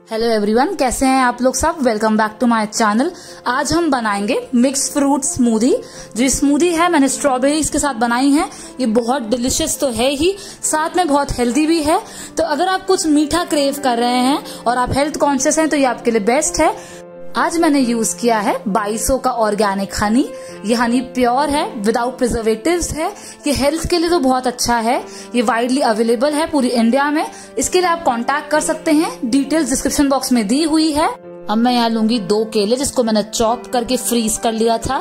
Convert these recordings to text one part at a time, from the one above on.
Hello everyone, कैसे हैं आप लोग सब। Welcome back to my channel. आज हम बनाएंगे मिक्स फ्रूट स्मूदी। जो स्मूदी है मैंने स्ट्रॉबेरीज के साथ बनाई है। ये बहुत डिलिशियस तो है ही, साथ में बहुत हेल्दी भी है। तो अगर आप कुछ मीठा क्रेव कर रहे हैं और आप हेल्थ कॉन्शियस हैं तो ये आपके लिए बेस्ट है। आज मैंने यूज किया है 2200 का ऑर्गेनिक हनी। ये हनी प्योर है, विदाउट प्रिजर्वेटिव्स है। ये हेल्थ के लिए तो बहुत अच्छा है। ये वाइडली अवेलेबल है पूरी इंडिया में। इसके लिए आप कांटेक्ट कर सकते हैं, डिटेल्स डिस्क्रिप्शन बॉक्स में दी हुई है। अब मैं यहाँ लूंगी 2 केले जिसको मैंने चॉप करके फ्रीज कर लिया था।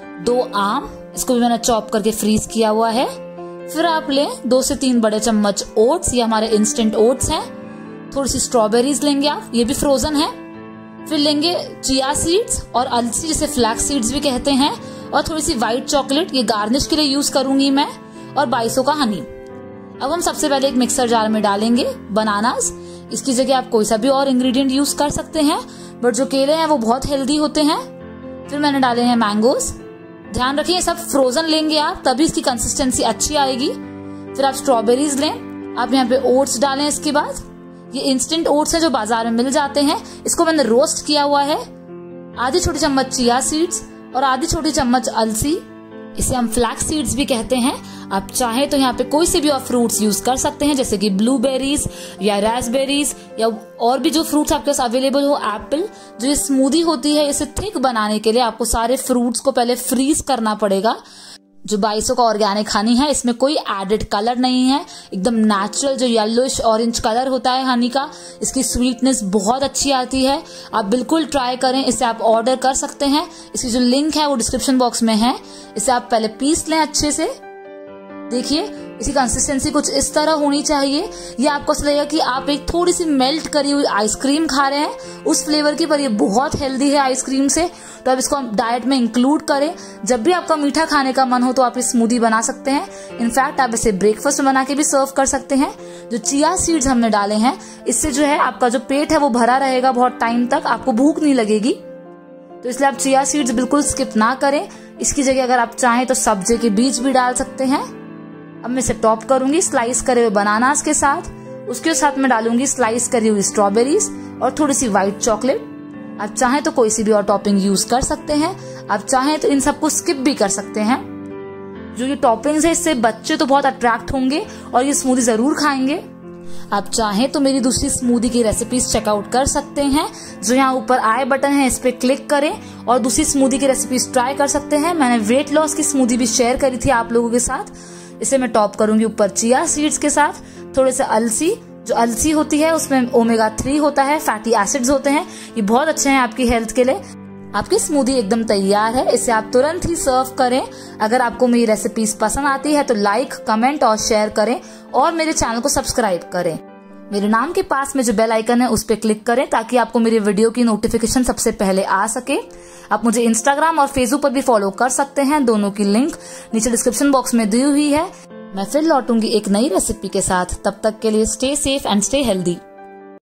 2 आम, इसको भी मैंने चॉप करके फ्रीज किया हुआ है। फिर आप लें 2 से 3 बड़े चम्मच ओट्स, ये हमारे इंस्टेंट ओट्स हैं। थोड़ी सी स्ट्रॉबेरीज लेंगे आप, ये भी फ्रोजन है। फिर लेंगे चिया सीड्स और अलसी, जिसे फ्लैक्स सीड्स भी कहते हैं, और थोड़ी सी व्हाइट चॉकलेट, ये गार्निश के लिए यूज करूंगी मैं, और 2200 का हनी। अब हम सबसे पहले एक मिक्सर जार में डालेंगे बनानास। इसकी जगह आप कोई सा भी और इंग्रेडिएंट यूज कर सकते हैं, बट जो केले हैं वो बहुत हेल्दी होते हैं। फिर मैंने डाले हैं मैंगोज। ध्यान रखिए सब फ्रोजन लेंगे आप, तभी इसकी कंसिस्टेंसी अच्छी आएगी। फिर आप स्ट्रॉबेरीज लें। आप यहाँ पे ओट्स डालें। इसके बाद ये इंस्टेंट ओट्स है जो बाजार में मिल जाते हैं, इसको मैंने रोस्ट किया हुआ है। आधी छोटी चम्मच चिया सीड्स और आधी छोटी चम्मच अलसी, इसे हम फ्लैक्स सीड्स भी कहते हैं। आप चाहें तो यहाँ पे कोई से भी और फ्रूट्स यूज कर सकते हैं, जैसे कि ब्लूबेरीज या रास्पबेरीज या और भी जो फ्रूट्स आपके पास अवेलेबल हो, एप्पल। जो ये स्मूदी होती है इसे थिक बनाने के लिए आपको सारे फ्रूट्स को पहले फ्रीज करना पड़ेगा। जो 2200 का ऑर्गेनिक हनी है इसमें कोई एडेड कलर नहीं है, एकदम नेचुरल जो येलोइश ऑरेंज कलर होता है हनी का। इसकी स्वीटनेस बहुत अच्छी आती है। आप बिल्कुल ट्राई करें, इसे आप ऑर्डर कर सकते हैं। इसकी जो लिंक है वो डिस्क्रिप्शन बॉक्स में है। इसे आप पहले पीस लें अच्छे से। देखिए इसकी कंसिस्टेंसी कुछ इस तरह होनी चाहिए। ये आपको ऐसा लगेगा कि आप एक थोड़ी सी मेल्ट करी हुई आइसक्रीम खा रहे हैं उस फ्लेवर की, पर ये बहुत हेल्दी है आइसक्रीम से। तो आप इसको डाइट में इंक्लूड करें। जब भी आपका मीठा खाने का मन हो तो आप इस स्मूदी बना सकते हैं। इनफैक्ट आप इसे ब्रेकफास्ट में बना के भी सर्व कर सकते हैं। जो चिया सीड्स हमने डाले हैं इससे जो है आपका जो पेट है वो भरा रहेगा बहुत टाइम तक, आपको भूख नहीं लगेगी। तो इसलिए आप चिया सीड्स बिल्कुल स्किप ना करें। इसकी जगह अगर आप चाहें तो सब्जी के बीज भी डाल सकते हैं। अब मैं इसे टॉप करूंगी स्लाइस करे हुए बनानास के साथ। उसके साथ में डालूंगी स्लाइस करी हुई स्ट्रॉबेरीज और थोड़ी सी व्हाइट चॉकलेट। आप चाहें तो कोई सी भी और टॉपिंग यूज कर सकते हैं। आप चाहें तो इन सबको स्किप भी कर सकते हैं। जो ये टॉपिंग्स है इससे बच्चे तो बहुत अट्रैक्ट होंगे और ये स्मूदी जरूर खाएंगे। आप चाहें तो मेरी दूसरी स्मूदी की रेसिपीज चेकआउट कर सकते हैं। जो यहाँ ऊपर आई बटन है इस पे क्लिक करें और दूसरी स्मूदी की रेसिपीज ट्राई कर सकते हैं। मैंने वेट लॉस की स्मूदी भी शेयर करी थी आप लोगों के साथ। इसे मैं टॉप करूंगी ऊपर चिया सीड्स के साथ, थोड़े से अलसी। जो अलसी होती है उसमें ओमेगा 3 होता है, फैटी एसिड्स होते हैं, ये बहुत अच्छे हैं आपकी हेल्थ के लिए। आपकी स्मूदी एकदम तैयार है। इसे आप तुरंत ही सर्व करें। अगर आपको मेरी रेसिपीज पसंद आती है तो लाइक, कमेंट और शेयर करें और मेरे चैनल को सब्सक्राइब करें। मेरे नाम के पास में जो बेल आइकन है उस पर क्लिक करें ताकि आपको मेरे वीडियो की नोटिफिकेशन सबसे पहले आ सके। आप मुझे इंस्टाग्राम और फेसबुक पर भी फॉलो कर सकते हैं, दोनों की लिंक नीचे डिस्क्रिप्शन बॉक्स में दी हुई है। मैं फिर लौटूंगी एक नई रेसिपी के साथ। तब तक के लिए stay safe and stay healthy.